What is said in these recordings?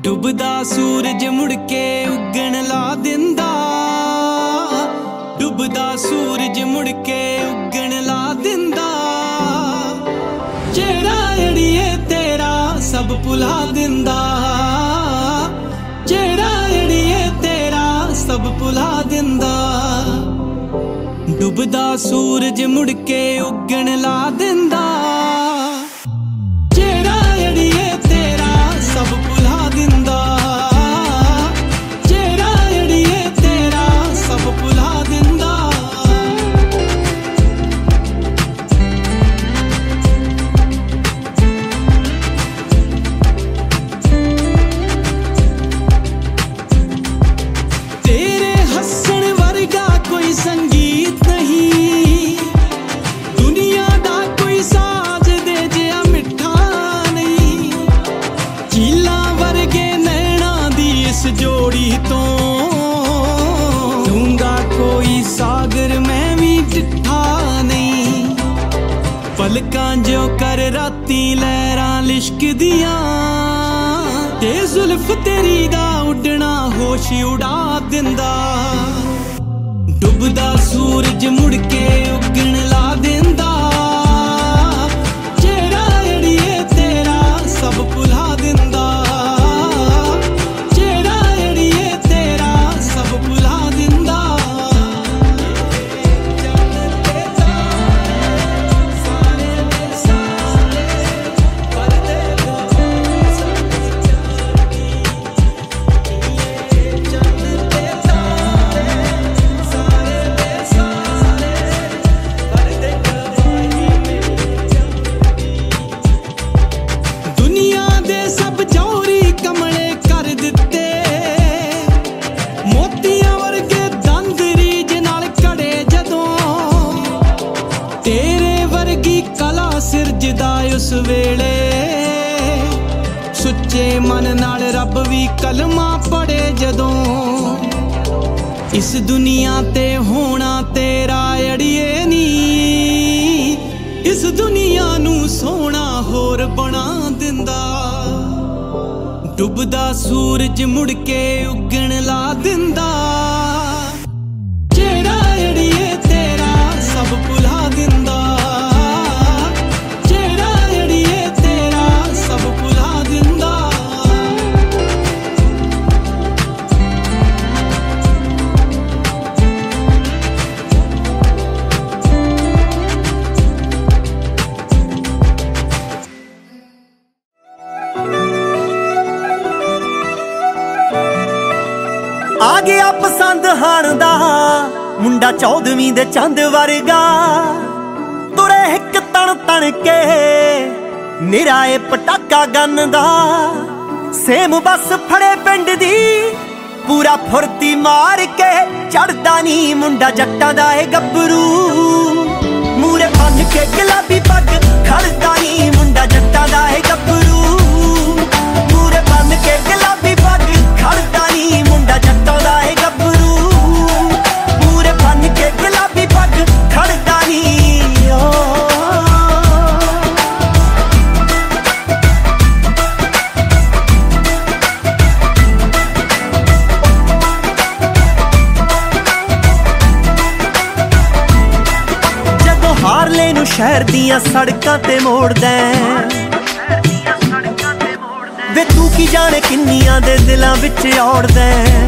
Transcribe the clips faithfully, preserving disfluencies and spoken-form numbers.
डुबदा सूरज मुड़ के उगण ला दिंदा, डुबदा सूरज मुड़ के उगण ला दिंदा। चेहरा अड़िए तेरा सब भुला दिंदा, चेहरा अड़िए तेरा सब भुला दिंदा। डुबदा सूरज मुड़ के उगण ला दिंदा, चेहरा अड़िए तेरा सब भुला दिंदा, चेहरा अड़िए तेरा सब भुला दिंदा। तेरे हसन वर्गा कोई संगीत नहीं, दुनिया दा कोई साज दे जिया मिठा नहीं। चीला वर्गे नैना दी इस जोड़ी तो दूंगा कोई सागर मैं भी डिठा नहीं। पलकां जो कर राती लहरां लिश्क दियां, ते जुल्फ तेरी दा उड़ना होश उड़ा दिंदा। डुबदा सूरज मुड़ के उगण ला दिंदा, चेहरा अड़िए तेरा सब भुला दिंदा, चेहरा अड़िए तेरा सब भुला दिंदा। दुनिया दे सब चोरी कमले कर दिते, मोतियां वर्गे दंद रीज नाल कड़े जदों। तेरे वर्गी कला सिरजदा उस वेले, सुच्चे मन नाल रब भी कलमा पढ़े जदों। इस दुनिया ते होना तेरा अड़िए नी, इस दुनिया नू सोना होर बना दिंदा। डुबदा सूरज मुड़ के उगण ला दिंदा, चेहरा अड़िए तेरा सब भुला दिंदा, चेहरा अड़िए तेरा सब भुला दिंदा। आ गया पसंद हाण दा मुंडा चौदवीं दे चंद वर्गा, तुरे हिक तन तन के निराए पटाका गन दा। सेम बस फड़े पिंड दी पूरा फुरती मार के, चढ़दा नी मुंडा जट्टां दा ए गब्बरू। मूरे बन के गुलाबी पग खड़दा नी मुंडा जट्टां दा ए गब्बरू। मूरे बन के गुलाबी पग खड़दा नी मुंडा जट्टां दा ए गब्बरू। मूरे बन के गुलाबी पग खड़दा नी ओ। जदों हारले नू शहर दियां सड़कां ते मोड़दा, वे तू की जाने किन्नियां दे दिलां विच औड़दा।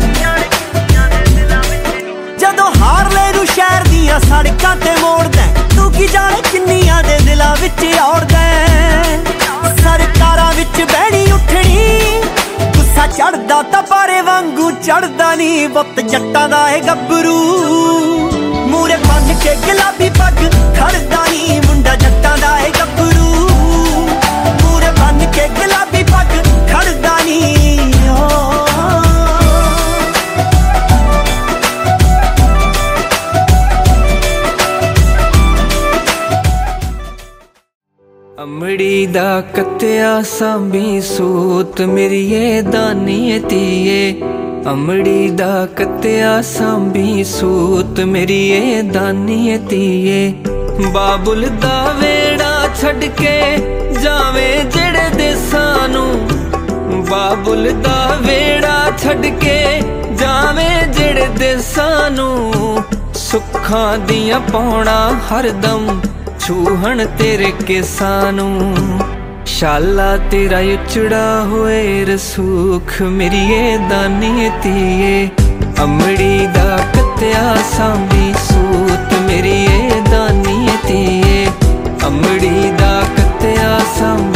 जदों हारले नू शहर दियां सड़कां ते मोड़दा, तू की जाने किन्नियां दे दिलां विच औड़दा। सरकारां विच बहनी उठनी, गुस्सा चढ़दा तां पारे वांगू चढ़दा नी बुत जट्टां दा ए गब्बरू। मूरे बन के गुलाबी पग खड़दा नी मुंडा जट्टां दा ए गब्बरू। मूरे बन के गुलाबी पग खड़दा नी ओ। अमड़ी दा कत्या सांभी सूत मेरिए दानी तीए, अमड़ी दा कत्या सांभी सूत मेरिए दानी तीए। बाबुल दा वेड़ा छड़ के जावे जेड़े देसां नू, बाबुल दा छड़ के जावे जेड़े देसां नूं, सुखां दियां पौड़ा हरदम छूहण तेरे केसां नूं। शाला तेरा उचड़ा होए रसूख मेरी ये दानी तीए, अमड़ी दा कत्या सांभी सूत मेरी ये दानी तीए, अमड़ी दा कत्या सांभी